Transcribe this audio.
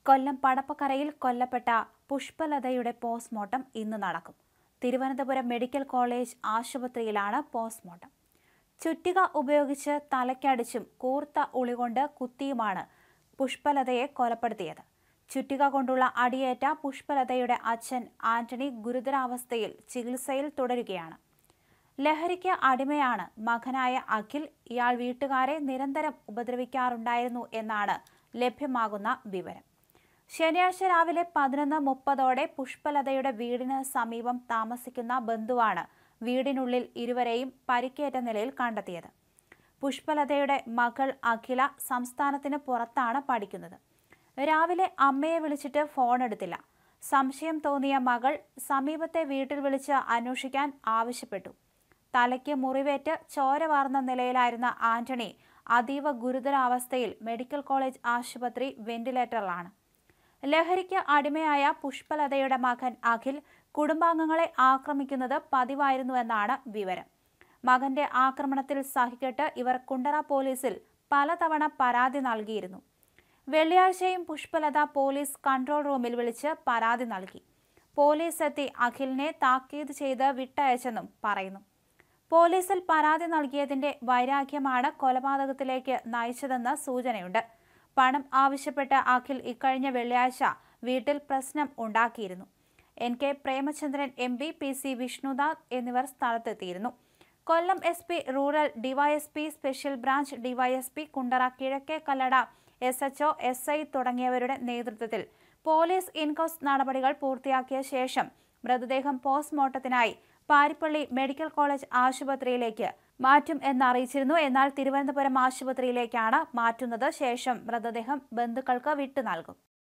കൊല്ലം പടപ്പക്കരയിൽ കൊല്ലപ്പെട്ട പുഷ്പലതയുടെ പോസ്റ്റ്മോർട്ടം ഇന്ന് നടക്കും. തിരുവനന്തപുരം മെഡിക്കൽ കോളേജ് ആശുപത്രിയിലാണ് പോസ്റ്റ്മോർട്ടം. ചുറ്റിക ഉപയോഗിച്ച് തലയ്ക്കടിച്ചും കൂർത്ത ഉളികൊണ്ട് കുത്തിയുമാണ് പുഷ്പലതയെ കൊലപ്പെടുത്തിയത്. ചുറ്റിക കൊണ്ടുള്ള അടിയേറ്റ പുഷ്പലതയുടെ അച്ഛൻ ആന്റണി ഗുരുതരാവസ്ഥയിൽ ചികിത്സയിൽ തുടരുകയാണ്. ലഹരിക്ക് അടിമയാണ് മകനായ അഖിൽ. ഇയാൾ വീട്ടുകാരെ നിരന്തരം ഉപദ്രവിക്കാറുണ്ടായിരുന്നു എന്നാണ് ലഭ്യമാകുന്ന വിവരം. ശനിയാഴ്ച രാവിലെ 11:30ഓടെ പുഷ്പലതയുടെ വീടിന് സമീപം താമസിക്കുന്ന ബന്ധുവാണ് വീടിനുള്ളിൽ ഇരുവരെയും പരിക്കേറ്റ നിലയിൽ കണ്ടെത്തിയത്. പുഷ്പലതയുടെ മകൾ അഖില സംസ്ഥാനത്തിന് പുറത്താണ് പഠിക്കുന്നത്. രാവിലെ അമ്മയെ വിളിച്ചിട്ട് ഫോൺ എടുത്തില്ല. സംശയം തോന്നിയ മകൾ സമീപത്തെ വീട്ടിൽ വിളിച്ച് അന്വേഷിക്കാൻ ആവശ്യപ്പെട്ടു. തലയ്ക്ക് മുറിവേറ്റ് ചോര വാർന്ന നിലയിലായിരുന്ന ആന്റണി അതീവ ഗുരുതരാവസ്ഥയിൽ മെഡിക്കൽ കോളേജ് ആശുപത്രി വെന്റിലേറ്ററിലാണ്. ലഹരിക്ക് അടിമയായ പുഷ്പലതയുടെ മകൻ അഖിൽ കുടുംബാംഗങ്ങളെ ആക്രമിക്കുന്നത് പതിവായിരുന്നുവെന്നാണ് വിവരം. മകന്റെ ആക്രമണത്തിൽ സഹികെട്ട് ഇവർ കുണ്ടറ പോലീസിൽ പലതവണ പരാതി നൽകിയിരുന്നു. വെള്ളിയാഴ്ചയും പുഷ്പലത പോലീസ് കൺട്രോൾ റൂമിൽ വിളിച്ച് പരാതി നൽകി. പോലീസ് എത്തി അഖിലിനെ താക്കീത് ചെയ്ത് വിട്ടയച്ചെന്നും പറയുന്നു. പോലീസിൽ പരാതി നൽകിയതിന്റെ വൈരാഗ്യമാണ് കൊലപാതകത്തിലേക്ക് നയിച്ചതെന്ന് സൂചനയുണ്ട്. പണം ആവശ്യപ്പെട്ട് അഖിൽ ഇക്കഴിഞ്ഞ വെള്ളിയാഴ്ച വീട്ടിൽ പ്രശ്നം ഉണ്ടാക്കിയിരുന്നു. NK Premachandran MP, PC Vishnudas എന്നിവർ സ്ഥലത്തെത്തിയിരുന്നു. Kollam SP, rural DYSP, special branch DYSP, Kundara Kizhakke Kallada SHO, SI തുടങ്ങിയവരുടെ നേതൃത്വത്തിൽ പോലീസ് ഇൻക്വസ്റ്റ് നടപടികൾ പൂർത്തിയാക്കിയ ശേഷം മൃതദേഹം പോസ്റ്റ്മോർട്ടത്തിനായി പാരിപ്പള്ളി മെഡിക്കൽ കോളേജ് ആശുപത്രിയിലേക്ക് മാറ്റും എന്നറിയിച്ചിരുന്നു. എന്നാൽ തിരുവനന്തപുരം ആശുപത്രിയിലേക്കാണ് മാറ്റുന്നത്. ശേഷം മൃതദേഹം ബന്ധുക്കൾക്ക് വിട്ടു നൽകും.